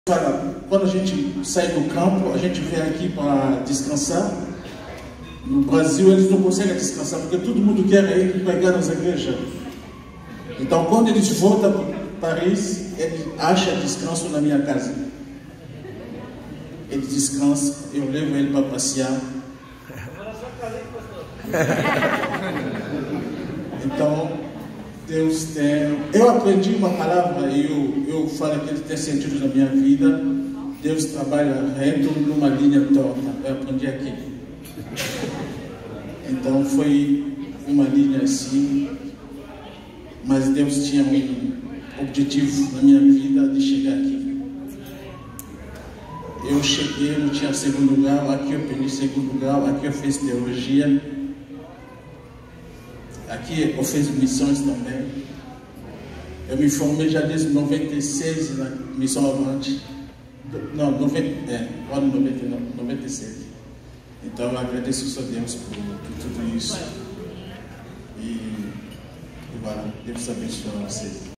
Quando a gente sai do campo, a gente vem aqui para descansar. No Brasil eles não conseguem descansar, porque todo mundo quer ir pegar nas igrejas. Então quando eles voltam para Paris, eles acham descanso na minha casa. Eles descansam, eu levo ele para passear. Então, Deus tem... Eu aprendi uma palavra e eu falo que ele tem sentido na minha vida. Deus trabalha reto numa linha torta. Eu aprendi aqui. Então foi uma linha assim, mas Deus tinha um objetivo na minha vida de chegar aqui. Eu cheguei, não tinha segundo grau, aqui eu peguei segundo grau, aqui eu fiz teologia, aqui eu fiz missões também. Eu me formei já desde 96 na Missão Avante. Não, ano 99, 97. Então eu agradeço a Deus por tudo isso. E voilà, Deus abençoe vocês.